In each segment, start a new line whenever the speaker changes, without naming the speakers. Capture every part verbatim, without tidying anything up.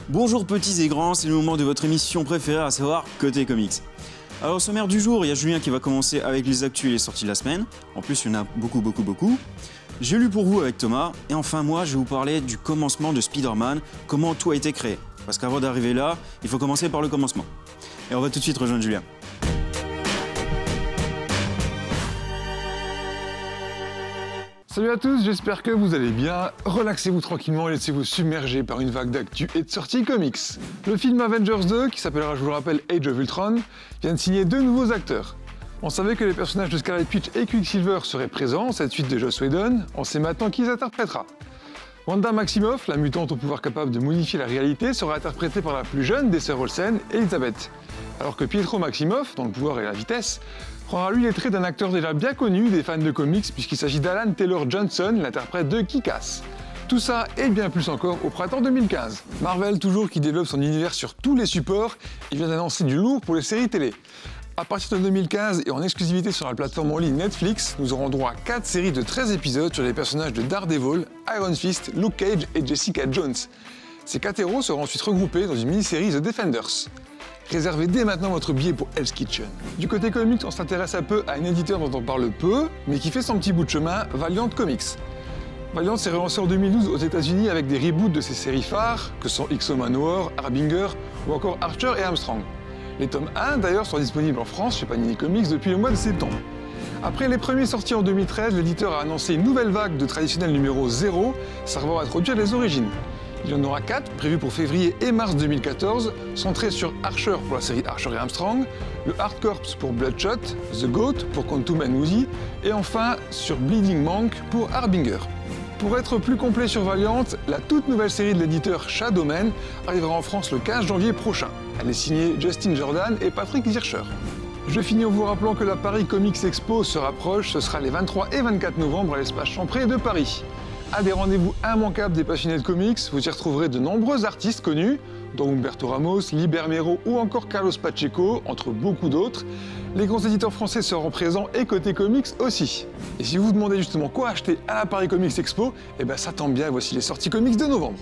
Bonjour petits et grands, c'est le moment de votre émission préférée, à savoir Côté Comics. Alors au sommaire du jour, il y a Julien qui va commencer avec les actus et les sorties de la semaine. En plus, il y en a beaucoup, beaucoup, beaucoup. J'ai lu pour vous avec Thomas. Et enfin moi, je vais vous parler du commencement de Spider-Man, comment tout a été créé. Parce qu'avant d'arriver là, il faut commencer par le commencement. Et on va tout de suite rejoindre Julien.
Salut à tous, j'espère que vous allez bien. Relaxez-vous tranquillement et laissez-vous submerger par une vague d'actu et de sorties comics. Le film Avengers deux, qui s'appellera, je vous le rappelle, Age of Ultron, vient de signer deux nouveaux acteurs. On savait que les personnages de Scarlet Witch et Quicksilver seraient présents, cette suite de Joss Whedon, on sait maintenant qui les interprétera. Wanda Maximoff, la mutante au pouvoir capable de modifier la réalité, sera interprétée par la plus jeune des sœurs Olsen, Elizabeth. Alors que Pietro Maximoff, dans le pouvoir et la vitesse, prendra lui les traits d'un acteur déjà bien connu des fans de comics puisqu'il s'agit d'Alan Taylor-Johnson, l'interprète de Kick-Ass. Tout ça et bien plus encore au printemps deux mille quinze. Marvel, toujours qui développe son univers sur tous les supports, il vient d'annoncer du lourd pour les séries télé. À partir de deux mille quinze et en exclusivité sur la plateforme en ligne Netflix, nous aurons droit à quatre séries de treize épisodes sur les personnages de Daredevil, Iron Fist, Luke Cage et Jessica Jones. Ces quatre héros seront ensuite regroupés dans une mini-série The Defenders. Réservez dès maintenant votre billet pour Hell's Kitchen. Du côté comics, on s'intéresse un peu à un éditeur dont on parle peu, mais qui fait son petit bout de chemin, Valiant Comics. Valiant s'est relancé en deux mille douze aux États-Unis avec des reboots de ses séries phares, que sont X-O Manowar, Harbinger ou encore Archer et Armstrong. Les tomes un, d'ailleurs, sont disponibles en France chez Panini Comics depuis le mois de septembre. Après les premiers sortis en deux mille treize, l'éditeur a annoncé une nouvelle vague de traditionnels numéros zéro, servant à introduire les origines. Il y en aura quatre, prévus pour février et mars deux mille quatorze, centrés sur Archer pour la série Archer et Armstrong, le Hard Corps pour Bloodshot, The Goat pour Quantum and Woozy, et enfin sur Bleeding Monk pour Harbinger. Pour être plus complet sur Valiant, la toute nouvelle série de l'éditeur Shadowman arrivera en France le quinze janvier prochain. Elle est signée Justin Jordan et Patrick Zircher. Je finis en vous rappelant que la Paris Comics Expo se rapproche, ce sera les vingt-trois et vingt-quatre novembre à l'espace Champré de Paris. À des rendez-vous immanquables des passionnés de comics, vous y retrouverez de nombreux artistes connus, dont Humberto Ramos, Liber Mero ou encore Carlos Pacheco, entre beaucoup d'autres. Les grands éditeurs français seront présents et côté comics aussi. Et si vous vous demandez justement quoi acheter à la Paris Comics Expo, eh ben ça tombe bien, voici les sorties comics de novembre.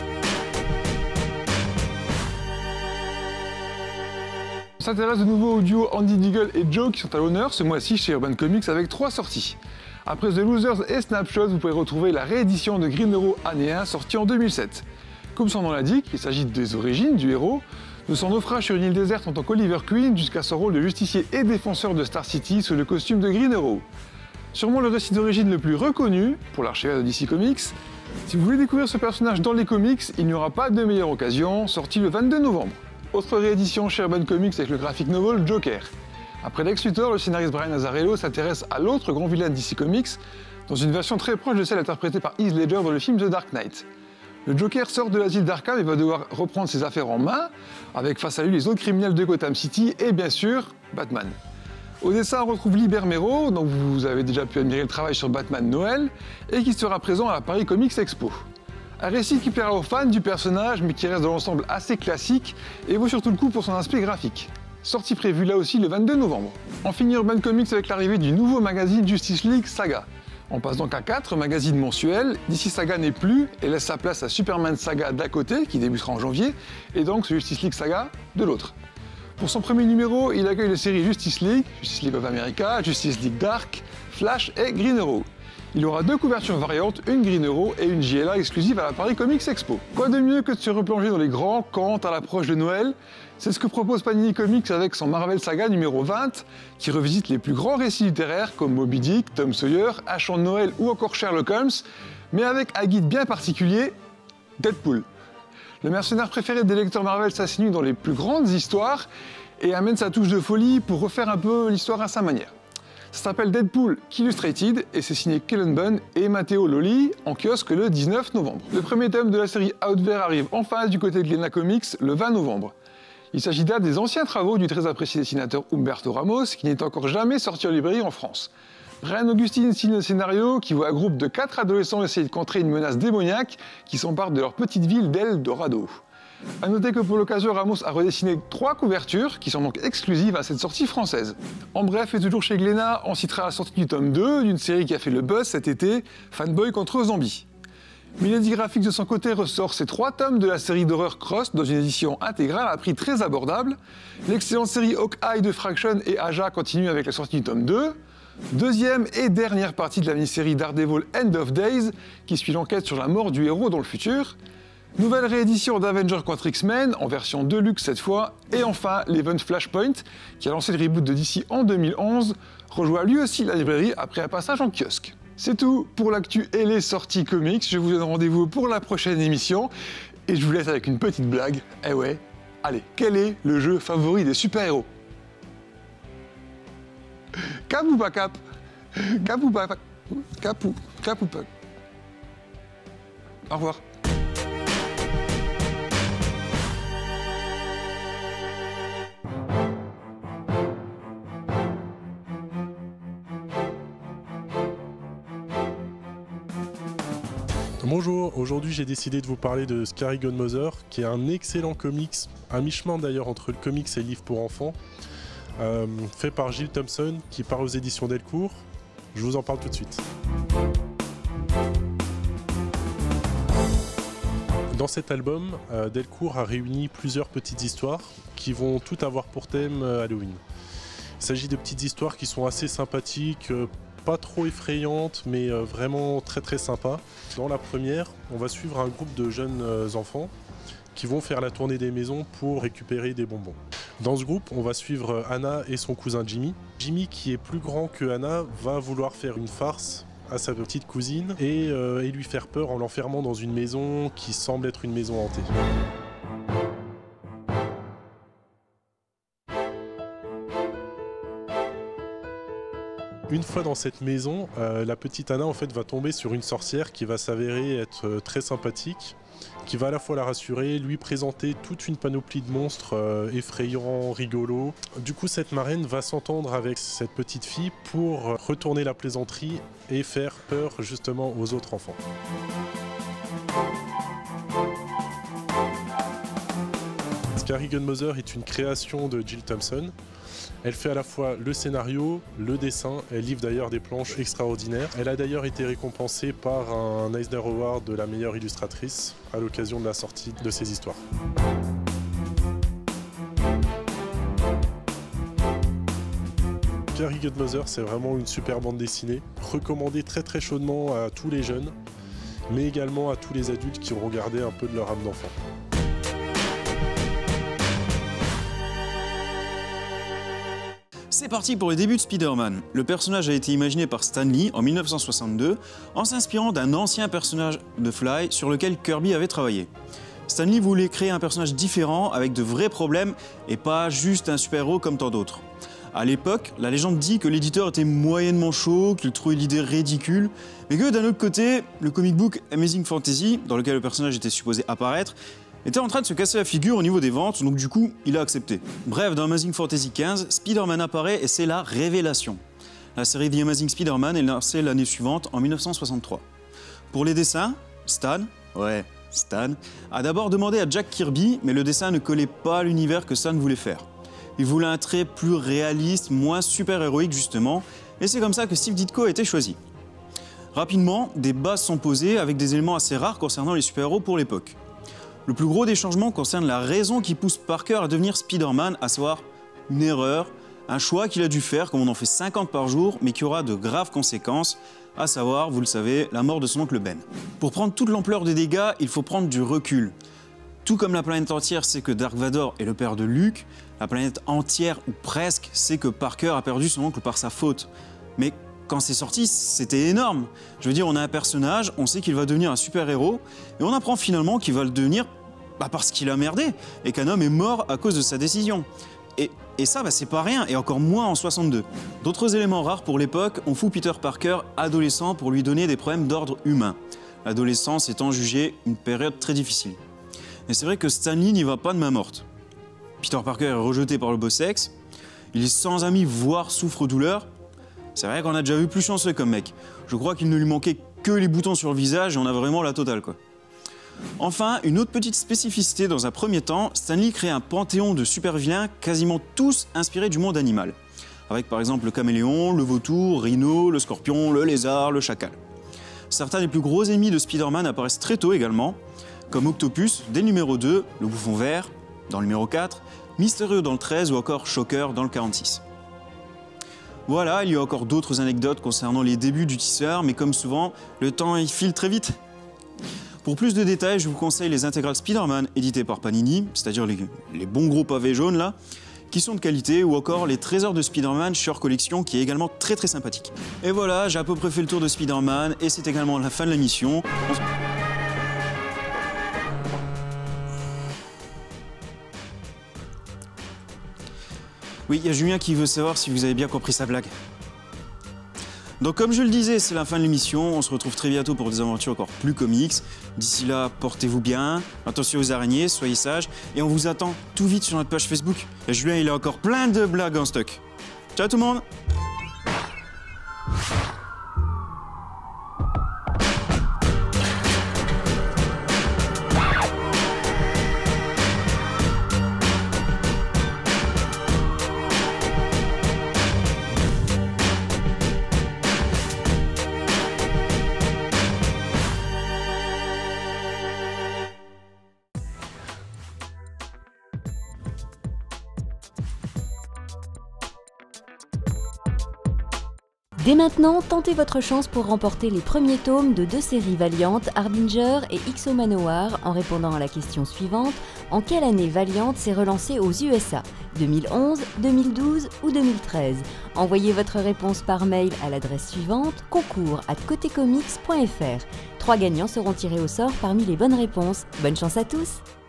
On s'intéresse de nouveau au duo Andy Deagle et Joe qui sont à l'honneur ce mois-ci chez Urban Comics avec trois sorties. Après The Losers et Snapshot, vous pouvez retrouver la réédition de Green Arrow année un sortie en deux mille sept. Comme son nom l'indique, il s'agit des origines du héros, de son naufrage sur une île déserte en tant qu'Oliver Queen jusqu'à son rôle de justicier et défenseur de Star City sous le costume de Green Arrow. Sûrement le récit d'origine le plus reconnu pour l'archivage de D C Comics. Si vous voulez découvrir ce personnage dans les comics, il n'y aura pas de meilleure occasion, sorti le vingt-deux novembre. Autre réédition chez Urban Comics avec le graphic novel Joker. Après Lex Luthor, le scénariste Brian Azzarello s'intéresse à l'autre grand vilain de D C Comics, dans une version très proche de celle interprétée par Heath Ledger dans le film The Dark Knight. Le Joker sort de l'asile d'Arkham et va devoir reprendre ses affaires en main, avec face à lui les autres criminels de Gotham City et bien sûr, Batman. Au dessin, on retrouve Liber Mero, dont vous avez déjà pu admirer le travail sur Batman Noël, et qui sera présent à la Paris Comics Expo. Un récit qui plaira aux fans du personnage, mais qui reste dans l'ensemble assez classique, et vaut surtout le coup pour son aspect graphique. Sortie prévue là aussi le vingt-deux novembre. On finit Urban Comics avec l'arrivée du nouveau magazine Justice League Saga. On passe donc à quatre magazines mensuels, D C Saga n'est plus et laisse sa place à Superman Saga d'un côté, qui débutera en janvier, et donc ce Justice League Saga de l'autre. Pour son premier numéro, il accueille les séries Justice League, Justice League of America, Justice League Dark, Flash et Green Arrow. Il aura deux couvertures variantes, une Green Arrow et une J L A exclusive à la Paris Comics Expo. Quoi de mieux que de se replonger dans les grands contes à l'approche de Noël? C'est ce que propose Panini Comics avec son Marvel Saga numéro vingt, qui revisite les plus grands récits littéraires comme Moby Dick, Tom Sawyer, Un chant de Noël ou encore Sherlock Holmes, mais avec un guide bien particulier, Deadpool. Le mercenaire préféré des lecteurs Marvel s'insinue dans les plus grandes histoires et amène sa touche de folie pour refaire un peu l'histoire à sa manière. Ça s'appelle Deadpool Illustrated et c'est signé Kellen Bunn et Matteo Lolli en kiosque le dix-neuf novembre. Le premier tome de la série Out There arrive enfin du côté de Glénat Comics le vingt novembre. Il s'agit là des anciens travaux du très apprécié dessinateur Humberto Ramos qui n'est encore jamais sorti en librairie en France. Brian Augustine signe le scénario qui voit un groupe de quatre adolescents essayer de contrer une menace démoniaque qui s'empare de leur petite ville d'El Dorado. A noter que pour l'occasion, Ramos a redessiné trois couvertures qui sont donc exclusives à cette sortie française. En bref, et toujours chez Glénat, on citera la sortie du tome deux d'une série qui a fait le buzz cet été, Fanboy contre Zombie. Milady Graphics de son côté ressort ses trois tomes de la série d'horreur Cross dans une édition intégrale à un prix très abordable. L'excellente série Hawkeye de Fraction et Aja continue avec la sortie du tome deux. Deuxième et dernière partie de la mini-série Daredevil End of Days, qui suit l'enquête sur la mort du héros dans le futur. Nouvelle réédition d'Avengers contre X-Men, en version Deluxe cette fois. Et enfin, l'event Flashpoint, qui a lancé le reboot de D C en deux mille onze, rejoint lui aussi la librairie après un passage en kiosque. C'est tout pour l'actu et les sorties comics. Je vous donne rendez-vous pour la prochaine émission. Et je vous laisse avec une petite blague. Eh ouais, allez, quel est le jeu favori des super-héros? Cap ou pas cap? Cap ou pas cap ou, cap ou pas? Au revoir.
Bonjour, aujourd'hui j'ai décidé de vous parler de Scary Godmother, qui est un excellent comics, un mi-chemin d'ailleurs entre le comics et le livre pour enfants, euh, fait par Jill Thompson, qui part aux éditions Delcourt. Je vous en parle tout de suite. Dans cet album, euh, Delcourt a réuni plusieurs petites histoires qui vont toutes avoir pour thème euh, Halloween. Il s'agit de petites histoires qui sont assez sympathiques, euh, pas trop effrayantes, mais euh, vraiment très très sympas. Dans la première, on va suivre un groupe de jeunes euh, enfants qui vont faire la tournée des maisons pour récupérer des bonbons. Dans ce groupe, on va suivre Anna et son cousin Jimmy. Jimmy, qui est plus grand que Anna, va vouloir faire une farce à sa petite cousine et, euh, et lui faire peur en l'enfermant dans une maison qui semble être une maison hantée. Une fois dans cette maison, euh, la petite Anna en fait va tomber sur une sorcière qui va s'avérer être euh, très sympathique, qui va à la fois la rassurer, lui présenter toute une panoplie de monstres euh, effrayants, rigolos. Du coup, cette marraine va s'entendre avec cette petite fille pour retourner la plaisanterie et faire peur justement aux autres enfants. Scary Godmother est une création de Jill Thompson. Elle fait à la fois le scénario, le dessin, elle livre d'ailleurs des planches extraordinaires. Elle a d'ailleurs été récompensée par un Eisner Award de la meilleure illustratrice à l'occasion de la sortie de ses histoires. Scary Godmother, c'est vraiment une super bande dessinée, recommandée très très chaudement à tous les jeunes, mais également à tous les adultes qui ont regardé un peu de leur âme d'enfant.
C'est parti pour les débuts de Spider-Man. Le personnage a été imaginé par Stan Lee en mille neuf cent soixante-deux en s'inspirant d'un ancien personnage de Fly sur lequel Kirby avait travaillé. Stan Lee voulait créer un personnage différent avec de vrais problèmes et pas juste un super-héros comme tant d'autres. À l'époque, la légende dit que l'éditeur était moyennement chaud, qu'il trouvait l'idée ridicule, mais que d'un autre côté, le comic book Amazing Fantasy, dans lequel le personnage était supposé apparaître, était en train de se casser la figure au niveau des ventes, donc du coup, il a accepté. Bref, dans Amazing Fantasy quinze, Spider-Man apparaît et c'est la révélation. La série The Amazing Spider-Man est lancée l'année suivante, en mille neuf cent soixante-trois. Pour les dessins, Stan, ouais, Stan, a d'abord demandé à Jack Kirby, mais le dessin ne collait pas à l'univers que Stan voulait faire. Il voulait un trait plus réaliste, moins super-héroïque justement, et c'est comme ça que Steve Ditko a été choisi. Rapidement, des bases sont posées avec des éléments assez rares concernant les super-héros pour l'époque. Le plus gros des changements concerne la raison qui pousse Parker à devenir Spider-Man, à savoir une erreur, un choix qu'il a dû faire, comme on en fait cinquante par jour, mais qui aura de graves conséquences, à savoir, vous le savez, la mort de son oncle Ben. Pour prendre toute l'ampleur des dégâts, il faut prendre du recul. Tout comme la planète entière sait que Dark Vador est le père de Luke, la planète entière, ou presque, sait que Parker a perdu son oncle par sa faute. Mais quand c'est sorti, c'était énorme. Je veux dire, on a un personnage, on sait qu'il va devenir un super-héros, et on apprend finalement qu'il va le devenir bah, parce qu'il a merdé, et qu'un homme est mort à cause de sa décision. Et, et ça, bah, c'est pas rien, et encore moins en soixante-deux. D'autres éléments rares pour l'époque, on fout Peter Parker adolescent pour lui donner des problèmes d'ordre humain. L'adolescence étant jugée une période très difficile. Et c'est vrai que Stan Lee n'y va pas de main morte. Peter Parker est rejeté par le beau sexe, il est sans amis, voire souffre-douleur. C'est vrai qu'on a déjà vu plus chanceux comme mec. Je crois qu'il ne lui manquait que les boutons sur le visage et on a vraiment la totale, quoi. Enfin, une autre petite spécificité dans un premier temps, Stan Lee crée un panthéon de super-vilains quasiment tous inspirés du monde animal. Avec par exemple le caméléon, le vautour, Rhino, le scorpion, le lézard, le chacal. Certains des plus gros ennemis de Spider-Man apparaissent très tôt également, comme Octopus dès le numéro deux, le Bouffon Vert dans le numéro quatre, Mysterio dans le treize ou encore Shocker dans le quarante-six. Voilà, il y a encore d'autres anecdotes concernant les débuts du tisseur, mais comme souvent, le temps il file très vite. Pour plus de détails, je vous conseille les intégrales Spider-Man éditées par Panini, c'est-à-dire les, les bons gros pavés jaunes là, qui sont de qualité, ou encore les trésors de Spider-Man Sure Collection, qui est également très très sympathique. Et voilà, j'ai à peu près fait le tour de Spider-Man, et c'est également la fin de la mission. On... Oui, il y a Julien qui veut savoir si vous avez bien compris sa blague. Donc comme je le disais, c'est la fin de l'émission, on se retrouve très bientôt pour des aventures encore plus comics. D'ici là, portez-vous bien, attention aux araignées, soyez sages, et on vous attend tout vite sur notre page Facebook. Et Julien, il a encore plein de blagues en stock. Ciao tout le monde!
Dès maintenant, tentez votre chance pour remporter les premiers tomes de deux séries Valiant, Harbinger et X-O Manowar en répondant à la question suivante. En quelle année Valiant s'est relancé aux U S A? deux mille onze, deux mille douze ou deux mille treize? Envoyez votre réponse par mail à l'adresse suivante concours arobase côté comics point fr. Trois gagnants seront tirés au sort parmi les bonnes réponses. Bonne chance à tous!